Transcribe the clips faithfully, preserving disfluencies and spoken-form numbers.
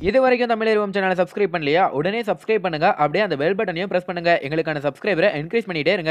இது வரைக்கும் தமிழ் சேனலை சப்ஸ்கிரைப் பண்ணலையா? உடனே சப்ஸ்கிரைப் பண்ணுங்க. அப்படியே அந்த பெல் பட்டனையும் பிரஸ் பண்ணுங்க. எங்களுக்கான சப்ஸ்கிரைபரை என்கரேஜ் பண்ணிட்டே இருங்க.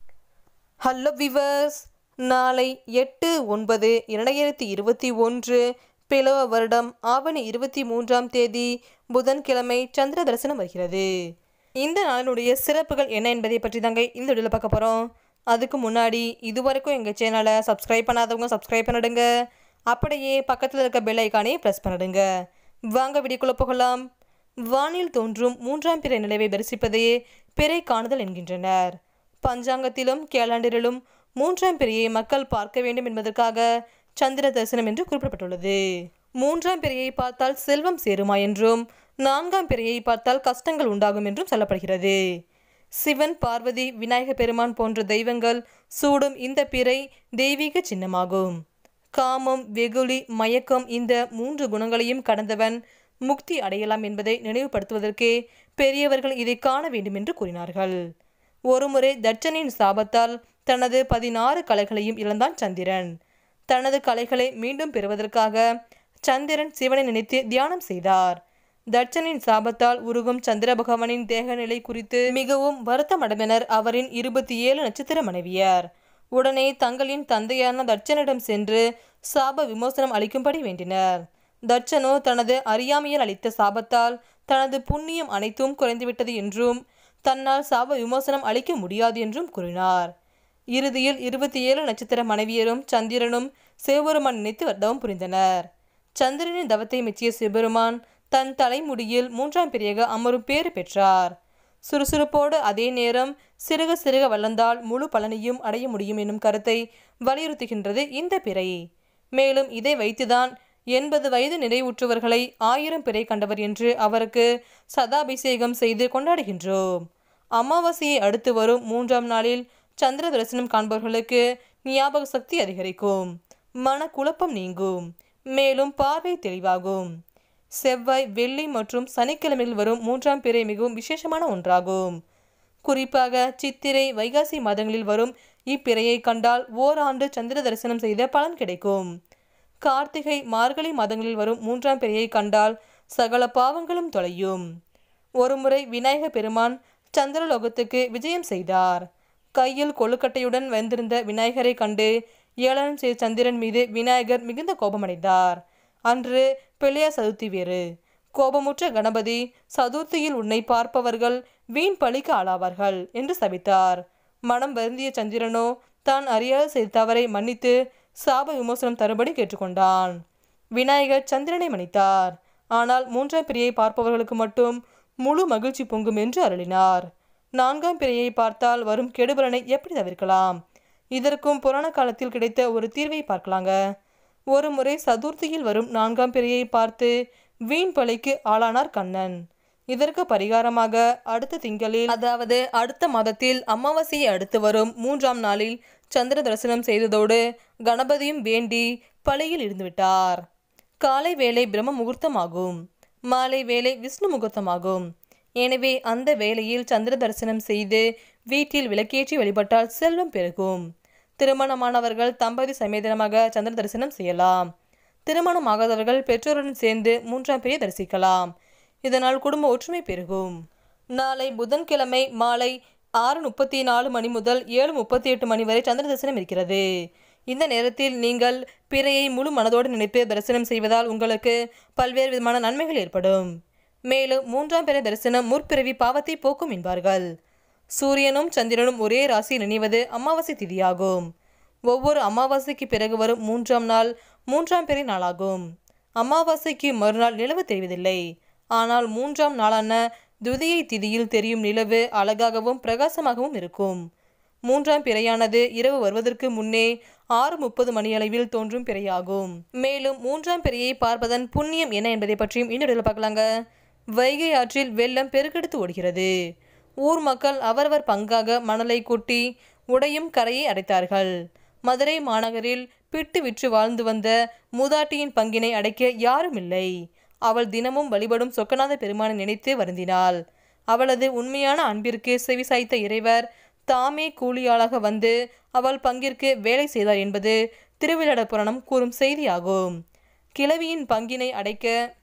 ஹலோ விவர்ஸ், நாளை எட்டு ஒன்பது இரண்டாயிரத்தி இருபத்தி ஒன்று பிளவ வருடம் ஆவணி இருபத்தி மூன்றாம் தேதி புதன்கிழமை சந்திர தரிசனம் வருகிறது. இந்த நாளினுடைய சிறப்புகள் என்ன என்பதை பற்றி தாங்க இந்த வீடியோவில் பார்க்க போகிறோம். அதுக்கு முன்னாடி இதுவரைக்கும் எங்கள் சேனலை சப்ஸ்கிரைப் பண்ணாதவங்க சப்ஸ்கிரைப் பண்ணிடுங்க. அப்படியே பக்கத்தில் இருக்க பெல் ஐக்கானே ப்ரெஸ் பண்ணிடுங்க. வாங்க வீடியோக்குள்ள போகலாம். வானில் தோன்றும் மூன்றாம் பிறை நிலவை தரிசிப்பதையே பிறை காணுதல் என்கின்றனர். பஞ்சாங்கத்திலும் கேலண்டரிலும் மூன்றாம் பிறையை மக்கள் பார்க்க வேண்டும் என்பதற்காக சந்திர தரிசனம் என்று குறிப்பிடப்பட்டுள்ளது. மூன்றாம் பிறையை பார்த்தால் செல்வம் சேருமா என்றும், நான்காம் பிறையை பார்த்தால் கஷ்டங்கள் உண்டாகும் என்றும் சொல்லப்படுகிறது. சிவன், பார்வதி, விநாயக பெருமான் போன்ற தெய்வங்கள் சூடும் இந்த பிறை தெய்வீக சின்னமாகும். காமம், வெகுளி, மயக்கம் இந்த மூன்று குணங்களையும் கடந்தவன் முக்தி அடையலாம் என்பதை நினைவுபடுத்துவதற்கே பெரியவர்கள் இதை காண வேண்டும் என்று கூறினார்கள். ஒருமுறை தட்சனின் சாபத்தால் தனது பதினாறு கலைகளையும் இழந்தான் சந்திரன். தனது கலைகளை மீண்டும் பெறுவதற்காக சந்திரன் சிவனை நினைத்து தியானம் செய்தார். தட்சனின் சாபத்தால் உருகும் சந்திர பகவானின் தேக நிலை குறித்து மிகவும் வருத்தமடைந்தனர் அவரின் இருபத்தி ஏழு நட்சத்திர மனைவியர். உடனே தங்களின் தந்தையான தட்சனிடம் சென்று சாப விமோசனம் அளிக்கும்படி வேண்டினர். தட்சனோ தனது அறியாமையில் அளித்த சாபத்தால் தனது புண்ணியம் அனைத்தும் குறைந்துவிட்டது என்றும், தன்னால் சாப விமோசனம் அளிக்க முடியாது என்றும் கூறினார். இறுதியில் இருபத்தி ஏழு நட்சத்திர மனைவியரும் சந்திரனும் சிவபெருமான் நினைத்து தவம் புரிந்தனர். சந்திரனின் தவத்தை மெச்சிய சிவபெருமான் தன் தலைமுடியில் மூன்றாம் பிறையாக அமரும் பேறு பெற்றார். சுறுசுறுப்போடு அதே நேரம் சிறுக சிறுக வளர்ந்தால் முழு பலனையும் அடைய முடியும் எனும் கருத்தை வலியுறுத்துகின்றது இந்த பிறை. மேலும் இதை வைத்துதான் எண்பது வயது நிறைவுற்றவர்களை ஆயிரம் பிறை கண்டவர் என்று அவருக்கு சதாபிஷேகம் செய்து கொண்டாடுகின்றோம். அமாவாசையை அடுத்து வரும் மூன்றாம் நாளில் சந்திர தரிசனம் காண்பவர்களுக்கு ஞாபக சக்தி அதிகரிக்கும், மன குழப்பம் நீங்கும், மேலும் பார்வை தெளிவாகும். செவ்வாய், வெள்ளி மற்றும் சனிக்கிழமையில் வரும் மூன்றாம் பிறை மிகவும் விசேஷமான ஒன்றாகும். குறிப்பாக சித்திரை, வைகாசி மாதங்களில் வரும் இப்பிறையை கண்டால் ஓராண்டு சந்திர தரிசனம் செய்த பலன் கிடைக்கும். கார்த்திகை, மார்கழி மாதங்களில் வரும் மூன்றாம் பிறையை கண்டால் சகல பாவங்களும் தொலையும். ஒருமுறை விநாயக பெருமான் சந்திரலோகத்துக்கு விஜயம் செய்தார். கையில் கொழுக்கட்டையுடன் வந்திருந்த விநாயகரை கண்டு ஏளனம் செய்த சந்திரன் மீது விநாயகர் மிகுந்த கோபமடைந்தார். அன்று பிள்ளையார் சதுர்த்தி வேறு. கோபமுற்ற கணபதி சதுர்த்தியில் உன்னை பார்ப்பவர்கள் வீண் பழிக்கு ஆளாவார்கள் என்று சபித்தார். மனம் வருந்திய சந்திரனோ தான் அறியாத செய்த தவறை மன்னித்து சாப விமோசனம் தரும்படி கேட்டுக்கொண்டான். விநாயகர் சந்திரனை மன்னித்தார். ஆனால் மூன்றாம் பிறையை பார்ப்பவர்களுக்கு மட்டும் முழு மகிழ்ச்சி பொங்கும் என்று அருளினார். நான்காம் பிறையை பார்த்தால் வரும் கெடுபலனை எப்படி தவிர்க்கலாம்? இதற்கும் புராண காலத்தில் கிடைத்த ஒரு தீர்வை பார்க்கலாங்க. ஒரு முறை சதுர்த்தியில் வரும் நான்காம் பிறையை பார்த்து வீண் பழிக்கு ஆளானார் கண்ணன். இதற்கு பரிகாரமாக அடுத்த திங்களில், அதாவது அடுத்த மாதத்தில் அமாவாசையை அடுத்து வரும் மூன்றாம் நாளில் சந்திர தரிசனம் செய்ததோடு கணபதியும் வேண்டி பழியில் இருந்துவிட்டார். காலை வேளை பிரம்ம முகூர்த்தமாகும், மாலை வேளை விஷ்ணு முகூர்த்தமாகும். எனவே அந்த வேளையில் சந்திர தரிசனம் செய்து வீட்டில் விளக்கேற்றி வழிபட்டால் செல்வம் பெருகும். திருமணமானவர்கள் தம்பதி சமேதனமாக சந்திர தரிசனம் செய்யலாம். திருமணமாகாதவர்கள் பெற்றோருடன் சேர்ந்து மூன்றாம் பிறையை தரிசிக்கலாம். இதனால் குடும்ப ஒற்றுமை பெருகும். நாளை புதன்கிழமை மாலை ஆறு முப்பத்தி நாலு மணி முதல் ஏழு முப்பத்தி எட்டு மணி வரை சந்திர தரிசனம் இருக்கிறது. இந்த நேரத்தில் நீங்கள் பிறையை முழு மனதோடு நினைத்து தரிசனம் செய்வதால் உங்களுக்கு பல்வேறு விதமான நன்மைகள் ஏற்படும். மேலும் மூன்றாம் பிறை தரிசனம் முற்பிறவி பாவத்தை போக்கும் என்பார்கள். சூரியனும் சந்திரனும் ஒரே ராசியில் இணைவது அமாவாசை திதியாகும். ஒவ்வொரு அமாவாசைக்கு பிறகு வரும் மூன்றாம் நாள் மூன்றாம் பிறை நாளாகும். அமாவாசைக்கு மறுநாள் நிலவு தெரிவதில்லை. ஆனால் மூன்றாம் நாளான துதியை திதியில் தெரியும் நிலவு அழகாகவும் பிரகாசமாகவும் இருக்கும். மூன்றாம் பிறையானது இரவு வருவதற்கு முன்னே ஆறு முப்பது மணியளவில் தோன்றும் பிறையாகும். மேலும் மூன்றாம் பிறையை பார்ப்பதன் புண்ணியம் என்ன என்பதை பற்றியும் இன்னொரு பார்க்கலாங்க. வைகை ஆற்றில் வெள்ளம் பெருக்கெடுத்து ஓடுகிறது. ஊர் மக்கள் அவரவர் பங்காக மணலை கொட்டி உடையும் கரையை அடைத்தார்கள். மதுரை மாநகரில் பிட்டு விற்று வாழ்ந்து வந்த மூதாட்டியின் பங்கினை அடைக்க யாரும் இல்லை. அவள் தினமும் வழிபடும் சொக்கநாத பெருமானை நினைத்து வருந்தினாள். அவளது உண்மையான அன்பிற்கு செவிசாய்த்த இறைவர் தாமே கூலியாளாக வந்து அவள் பங்கிற்கு வேலை செய்தார் என்பது திருவிளையாடல் புராணம் கூறும் செய்தியாகும். கிழவியின் பங்கினை அடைக்க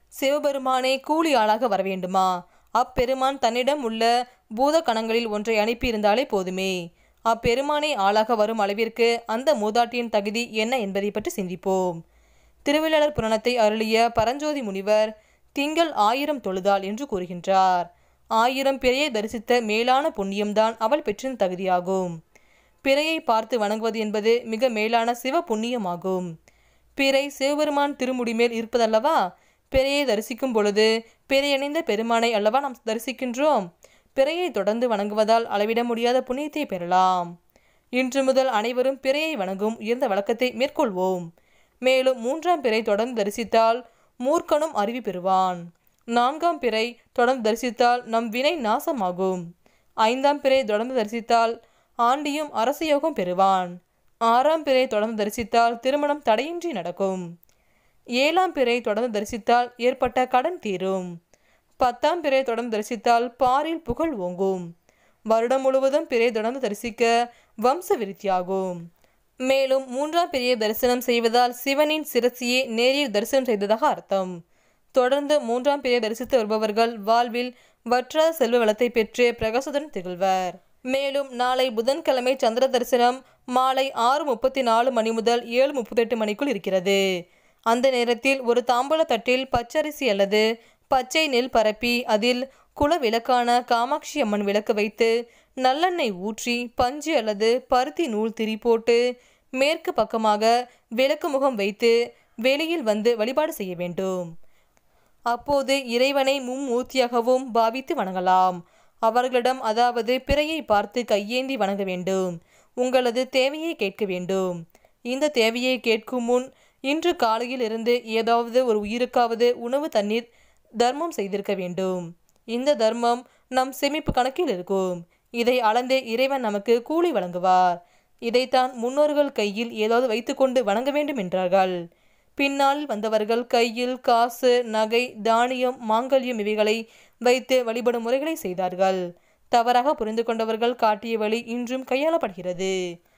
சிவபெருமானே கூலி ஆளாக வர வேண்டுமா? அப்பெருமான் தன்னிடம் உள்ள பூத கணங்களில் ஒன்றை அனுப்பியிருந்தாலே போதுமே. அப்பெருமானே ஆளாக வரும் அளவிற்கு அந்த மூதாட்டியின் தகுதி என்ன என்பதை பற்றி சிந்திப்போம். திருவிளையாடற் புராணத்தை அருளிய பரஞ்சோதி முனிவர் திங்கள் ஆயிரம் தொழுதாள் என்று கூறுகின்றார். ஆயிரம் பிறையை தரிசித்த மேலான புண்ணியம்தான் அவள் பெற்றின் தகுதியாகும். பிறையை பார்த்து வணங்குவது என்பது மிக மேலான சிவ புண்ணியமாகும். பிறை சிவபெருமான் திருமுடிமேல் இருப்பதல்லவா? பிறையை தரிசிக்கும் பொழுது பிறையணிந்த பெருமானை அல்லவா நாம் தரிசிக்கின்றோம். பிறையை தொடர்ந்து வணங்குவதால் அளவிட முடியாத புண்ணியத்தை பெறலாம். இன்று முதல் அனைவரும் பிறையை வணங்கும் உயர்ந்த வழக்கத்தை மேற்கொள்வோம். மேலும் மூன்றாம் பிறை தொடர்ந்து தரிசித்தால் மூர்க்கனும் அறிவு பெறுவான். நான்காம் பிறை தொடர்ந்து தரிசித்தால் நம் வினை நாசமாகும். ஐந்தாம் பிறை தொடர்ந்து தரிசித்தால் ஆண்டியும் அரசயோகம் பெறுவான். ஆறாம் பிறை தொடர்ந்து தரிசித்தால் திருமணம் தடையின்றி நடக்கும். ஏழாம் பிறை தொடர்ந்து தரிசித்தால் ஏற்பட்ட கடன் தீரும். பத்தாம் பிறை தொடர்ந்து தரிசித்தால் பாரில் புகழ் ஓங்கும். வருடம் முழுவதும் பிறை தொடர்ந்து தரிசிக்க வம்ச விருத்தியாகும். மேலும் மூன்றாம் பிறையை தரிசனம் செய்வதால் சிவனின் சிரசியை நேரில் தரிசனம் செய்ததாக அர்த்தம். தொடர்ந்து மூன்றாம் பிறையை தரிசித்து வருபவர்கள் வாழ்வில் வற்றாத செல்வ வளத்தை பெற்று பிரகாசத்துடன் திகழ்வர். மேலும் நாளை புதன்கிழமை சந்திர தரிசனம் மாலை ஆறு முப்பத்தி நாலு மணி முதல் ஏழு முப்பத்தி எட்டு மணிக்குள் இருக்கிறது. அந்த நேரத்தில் ஒரு தாம்பூல தட்டில் பச்சரிசி அல்லது பச்சை நெல் பரப்பி அதில் குல விளக்கான காமாட்சி அம்மன் விளக்கு வைத்து நல்லெண்ணெய் ஊற்றி பஞ்சு அல்லது பருத்தி நூல் திரி போட்டு மேற்கு பக்கமாக விளக்கு முகம் வைத்து வெளியில் வந்து வழிபாடு செய்ய வேண்டும். அப்போது இறைவனை மும்மூர்த்தியாகவும் பாவித்து வணங்கலாம். அவர்களிடம் அதாவது பிறையை பார்த்து கையேந்தி வணங்க வேண்டும். உங்களது தேவையை கேட்க வேண்டும். இந்த தேவையை கேட்கும் முன் இன்று காலையில் இருந்து ஏதாவது ஒரு உயிருக்காவது உணவு தண்ணீர் தர்மம் செய்திருக்க வேண்டும். இந்த தர்மம் நம் சேமிப்பு கணக்கில் இருக்கும். இதை அளந்தே இறைவன் நமக்கு கூலி வழங்குவார். இதைத்தான் முன்னோர்கள் கையில் ஏதாவது வைத்துக்கொண்டு வணங்க வேண்டும் என்றார்கள். பின்னால் வந்தவர்கள் கையில் காசு, நகை, தானியம், மாங்கல்யம் இவைகளை வைத்து வழிபடும் முறைகளை செய்தார்கள். தவறாக புரிந்து கொண்டவர்கள் காட்டிய வழி இன்றும் கையாளப்படுகிறது.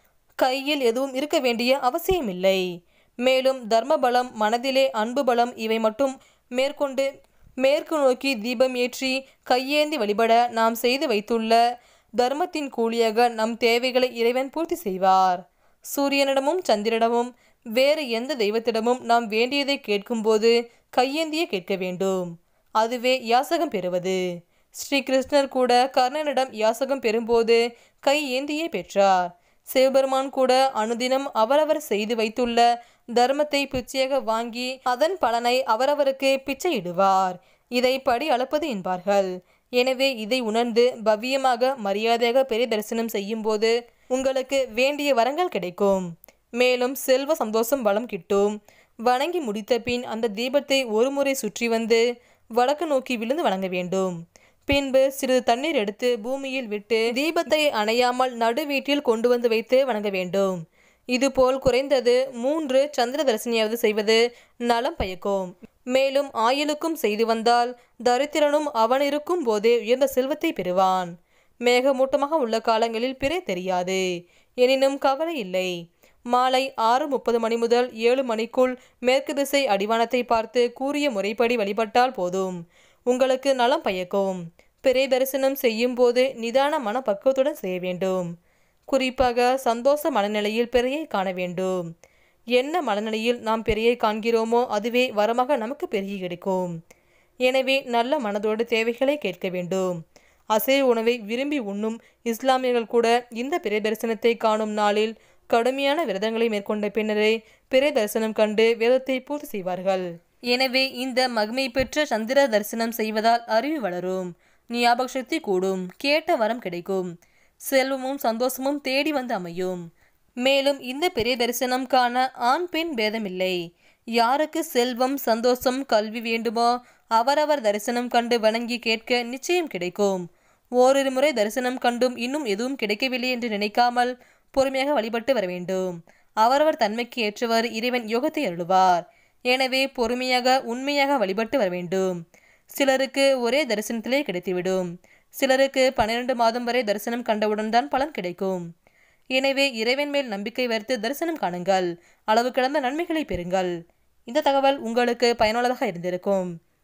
கையில் எதுவும் இருக்க வேண்டிய அவசியமில்லை. மேலும் தர்ம பலம், மனதிலே அன்பு பலம் இவை மட்டும் மேற்கொண்டு மேற்கு நோக்கி தீபம் ஏற்றி கையேந்தி வழிபட நாம் செய்து வைத்துள்ள தர்மத்தின் கூலியாக நம் தேவைகளை இறைவன் பூர்த்தி செய்வார். சூரியனிடமும் சந்திரனிடமும் வேறு எந்த தெய்வத்திடமும் நாம் வேண்டியதை கேட்கும்போது கையேந்தியே கேட்க வேண்டும். அதுவே யாசகம் பெறுவது. ஸ்ரீ கிருஷ்ணர் கூட கர்ணனிடம் யாசகம் பெறும்போது கை ஏந்தியே பெற்றார். சிவபெருமான் கூட அனுதினம் அவரவர் செய்து வைத்துள்ள தர்மத்தை பிச்சையாக வாங்கி அதன் பலனை அவரவருக்கு பிச்சையிடுவார். இதை படி அளப்பது என்பார்கள். எனவே இதை உணர்ந்து பவ்யமாக மரியாதையாக பெரிய தரிசனம் செய்யும் போது உங்களுக்கு வேண்டிய வரங்கள் கிடைக்கும். மேலும் செல்வ சந்தோஷம் வளம் கிட்டும். வணங்கி முடித்த பின் அந்த தீபத்தை ஒரு முறை சுற்றி வந்து வடக்கு நோக்கி விழுந்து வணங்க வேண்டும். பின்பு சிறிது தண்ணீர் எடுத்து பூமியில் விட்டு தீபத்தை அணையாமல் நடு வீட்டில் கொண்டு வந்து வைத்து வணங்க வேண்டும். இதுபோல் குறைந்தது மூன்று சந்திர தரிசனியாவது செய்வது நலம் பயக்கும். மேலும் ஆயுளுக்கும் செய்து வந்தால் தரித்திரனும் அவன் இருக்கும் போதே உயர்ந்த செல்வத்தை பெறுவான். மேகமூட்டமாக உள்ள காலங்களில் பிறை தெரியாது. எனினும் கவலை இல்லை. மாலை ஆறு முப்பது மணி முதல் ஏழு மணிக்குள் மேற்கு திசை அடிவானத்தை பார்த்து கூறிய முறைப்படி வழிபட்டால் போதும். உங்களுக்கு நலம் பயக்கும். பிறை தரிசனம் செய்யும் போது நிதான மன பக்குவத்துடன் செய்ய வேண்டும். குறிப்பாக சந்தோஷ மனநிலையில் பிறையை காண வேண்டும். என்ன மனநிலையில் நாம் பிறையை காண்கிறோமோ அதுவே வரமாக நமக்கு பெருகி கிடைக்கும். எனவே நல்ல மனதோடு தேவைகளை கேட்க வேண்டும். அசைவ உணவை விரும்பி உண்ணும் இஸ்லாமியர்கள் கூட இந்த பிறை தரிசனத்தை காணும் நாளில் கடுமையான விரதங்களை மேற்கொண்ட பின்னரே பிறை தரிசனம் கண்டு வேதத்தை பூர்த்தி செய்வார்கள். எனவே இந்த மகிமை பெற்ற சந்திர தரிசனம் செய்வதால் அறிவு வளரும், ஞாபக சக்தி கூடும், கேட்ட வரம் கிடைக்கும், செல்வமும் சந்தோஷமும் தேடி வந்து அமையும். மேலும் இந்த பெரிய தரிசனம் காண ஆண் பெண் பேதமில்லை. யாருக்கு செல்வம், சந்தோஷம், கல்வி வேண்டுமோ அவரவர் தரிசனம் கண்டு வணங்கி கேட்க நிச்சயம் கிடைக்கும். ஓரிரு முறை தரிசனம் கண்டும் இன்னும் எதுவும் கிடைக்கவில்லை என்று நினைக்காமல் பொறுமையாக வழிபட்டு வர வேண்டும். அவரவர் தன்மைக்கு ஏற்றவாறு இறைவன் யோகத்தை அருளுவார். எனவே பொறுமையாக உண்மையாக வழிபட்டு வர வேண்டும். சிலருக்கு ஒரே தரிசனத்திலே கிடைத்துவிடும். சிலருக்கு பன்னிரண்டு மாதம் வரை தரிசனம் கண்டவுடன் தான் பலன் கிடைக்கும். எனவே இறைவன் மேல் நம்பிக்கை வைத்து தரிசனம் காணுங்கள். அளவு கடந்த நன்மைகளை பெறுங்கள். இந்த தகவல் உங்களுக்கு பயனுள்ளதாக இருந்திருக்கும்.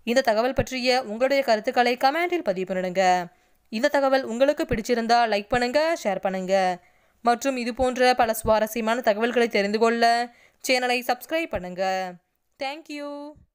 இந்த தகவல் பற்றிய உங்களுடைய கருத்துக்களை கமெண்டில் பதிவு பண்ணிடுங்க. இந்த தகவல் உங்களுக்கு பிடிச்சிருந்தா லைக் பண்ணுங்க, ஷேர் பண்ணுங்க. மற்றும் இது போன்ற பல சுவாரஸ்யமான தகவல்களை தெரிந்து கொள்ள சேனலை சப்ஸ்கிரைப் பண்ணுங்க. தேங்க்யூ.